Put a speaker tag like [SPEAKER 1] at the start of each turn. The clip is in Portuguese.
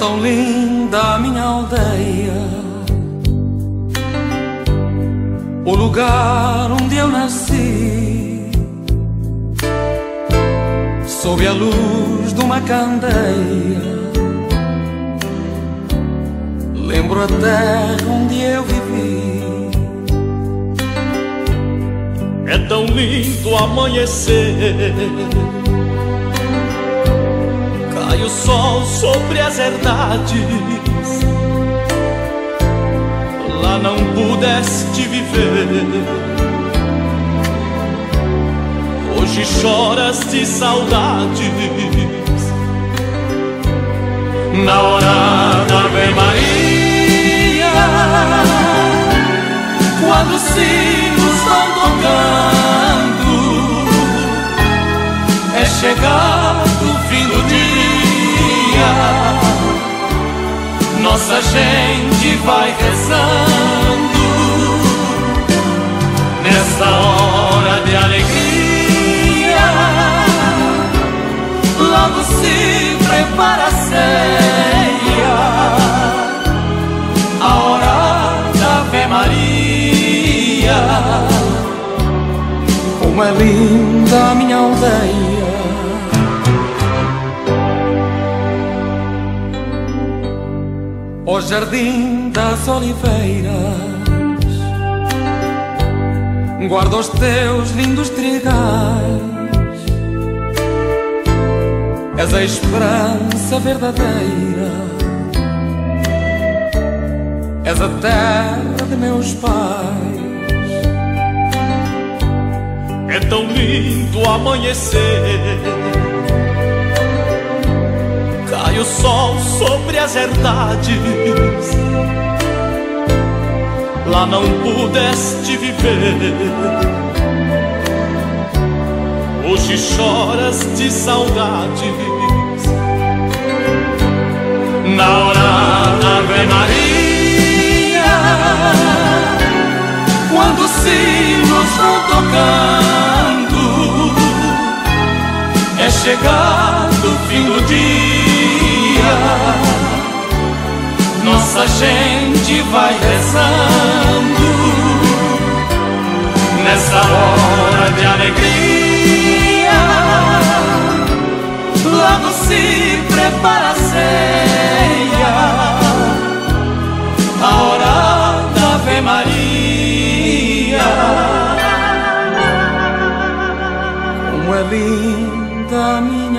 [SPEAKER 1] tão linda a minha aldeia, o lugar onde eu nasci, sob a luz de uma candeia. Lembro a terra onde eu vivi.
[SPEAKER 2] É tão lindo amanhecer, cai o sol sobre as herdades. Lá não pudeste viver, hoje choras de saudades. Na hora da Ave Maria, quando os sinos vão tocando, é chegado o fim do dia. Nossa gente vai rezando nessa hora de alegria. Logo se prepara a ceia, a hora da Ave Maria.
[SPEAKER 1] Como é linda a minha aldeia, o jardim das oliveiras, guarda os teus lindos trigais. És a esperança verdadeira, és a terra de meus pais.
[SPEAKER 2] É tão lindo amanhecer, cai o sol sobre as herdades. Lá não pudeste viver, hoje choras de saudades. Na hora da Ave Maria,
[SPEAKER 1] quando os sinos vão tocando,
[SPEAKER 2] é chegado o fim do dia.
[SPEAKER 1] Nossa gente vai rezando
[SPEAKER 2] nessa hora de alegria.
[SPEAKER 1] Logo se prepara a ceia, a hora da Ave Maria. Como é linda a minha